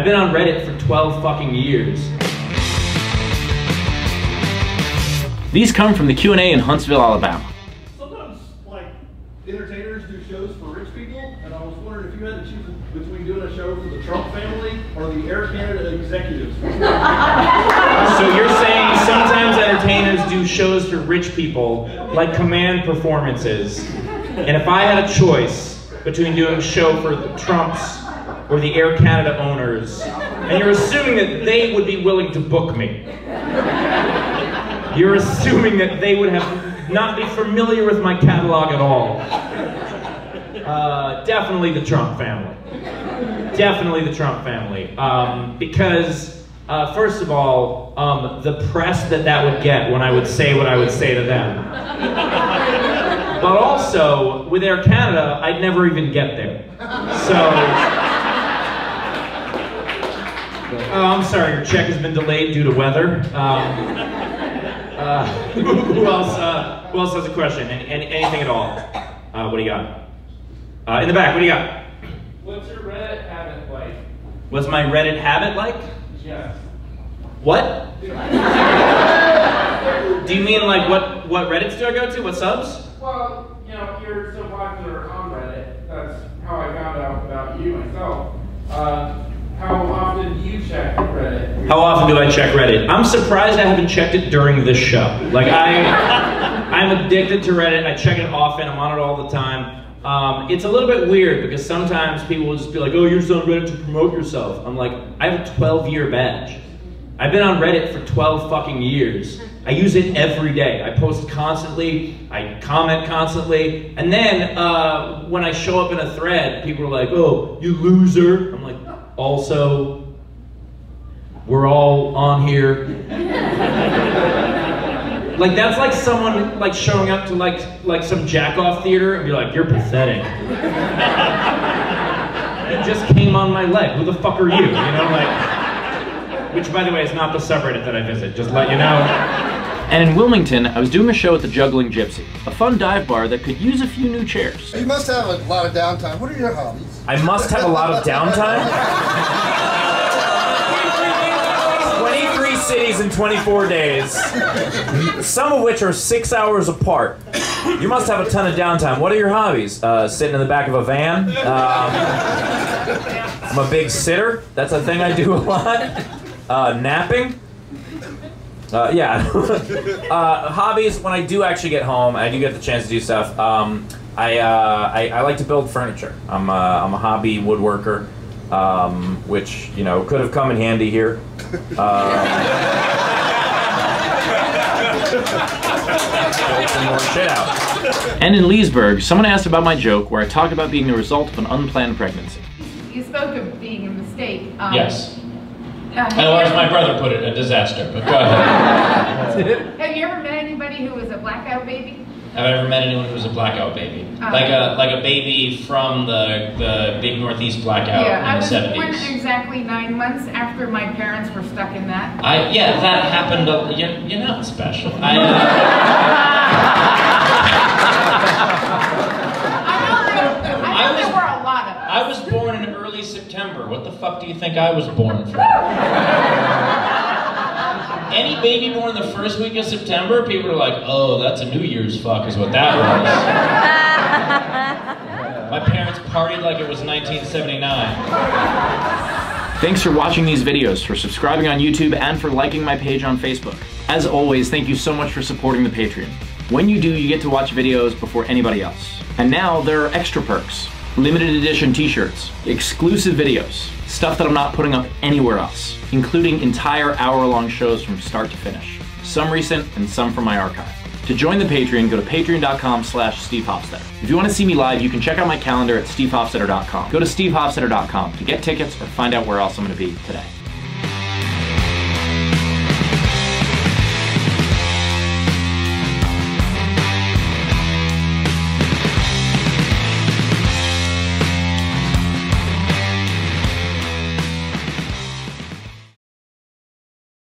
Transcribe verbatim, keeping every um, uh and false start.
I've been on Reddit for twelve fucking years. These come from the Q and A in Huntsville, Alabama. Sometimes, like, entertainers do shows for rich people, and I was wondering if you had to choose between doing a show for the Trump family or the Air Canada executives. So you're saying sometimes entertainers do shows for rich people, like command performances, and if I had a choice between doing a show for the Trumps or the Air Canada owners, and you're assuming that they would be willing to book me. You're assuming that they would have not be familiar with my catalog at all. Uh, definitely the Trump family. Definitely the Trump family. Um, because, uh, first of all, um, the press that that would get when I would say what I would say to them. But also, with Air Canada, I'd never even get there. So... Oh, I'm sorry, your check has been delayed due to weather. Um, Uh, who else? Uh, who else has a question? Any, any, anything at all? Uh, what do you got? Uh, in the back. What do you got? What's your Reddit habit like? What's my Reddit habit like? Yes. What? Do you mean like what? What Reddits do I go to? What subs? Well, you know, you're so popular on Reddit. That's how I found out about you myself. Uh, How often do you check Reddit? How often do I check Reddit? I'm surprised I haven't checked it during this show. Like I, I'm addicted to Reddit. I check it often. I'm on it all the time. Um, it's a little bit weird because sometimes people will just be like, "Oh, you're just on Reddit to promote yourself." I'm like, I have a twelve year badge. I've been on Reddit for twelve fucking years. I use it every day. I post constantly. I comment constantly. And then uh, when I show up in a thread, people are like, "Oh, you loser." I'm like, also, we're all on here. Like that's like someone like showing up to like like some jack-off theater and be like, "You're pathetic. You just came on my leg. Who the fuck are you?" You know, like. Which, by the way, is not the subreddit that I visit. Just to let you know. And in Wilmington, I was doing a show at the Juggling Gypsy, a fun dive bar that could use a few new chairs. You must have a lot of downtime. What are your hobbies? I must have a lot of downtime? twenty-three cities in twenty-four days, some of which are six hours apart. You must have a ton of downtime. What are your hobbies? Uh, sitting in the back of a van. Um, I'm a big sitter. That's a thing I do a lot. Uh, napping. Uh, yeah. uh, hobbies, when I do actually get home, I do get the chance to do stuff. Um, I, uh, I, I like to build furniture. I'm a, I'm a hobby woodworker, um, which, you know, could have come in handy here. Uh, build some more shit out. And in Leesburg, someone asked about my joke where I talked about being the result of an unplanned pregnancy. You spoke of being a mistake. Um, yes. Uh, Or as my brother put it, a disaster, but go ahead. Have you ever met anybody who was a blackout baby? Have I ever met anyone who was a blackout baby? Um, like a like a baby from the, the big Northeast blackout yeah, in the seventies? I was born exactly nine months after my parents were stuck in that. I, yeah, that happened, a, you're, you're not special. I, uh, I know there, I know I was- there were a lot of us. I was born in early September. What the fuck do you think I was born for? Any baby born the first week of September, people are like, "Oh, that's a New Year's fuck," is what that was. My parents partied like it was nineteen seventy-nine. Thanks for watching these videos, for subscribing on YouTube, and for liking my page on Facebook. As always, thank you so much for supporting the Patreon. When you do, you get to watch videos before anybody else. And now there are extra perks. Limited edition t-shirts, exclusive videos, stuff that I'm not putting up anywhere else, including entire hour-long shows from start to finish. Some recent and some from my archive. To join the Patreon, go to patreon dot com slash Steve Hofstetter. If you want to see me live, you can check out my calendar at steve hofstetter dot com. Go to steve hofstetter dot com to get tickets or find out where else I'm going to be today.